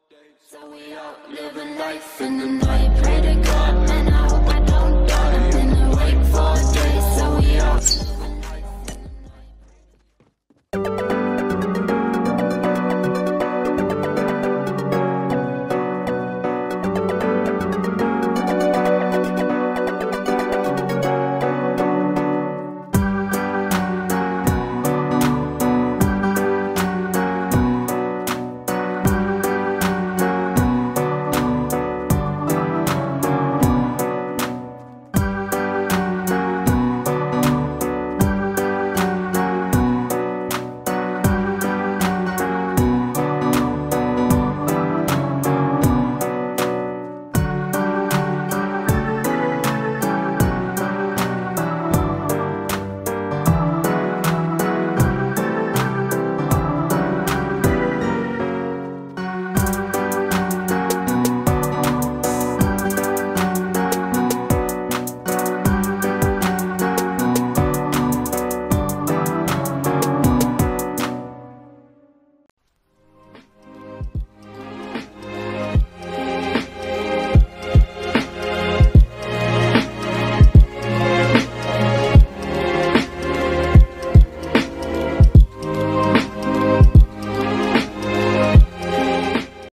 So we out living life in the night, pray to God, man, I hope I don't die. I've been awake for days, so we out.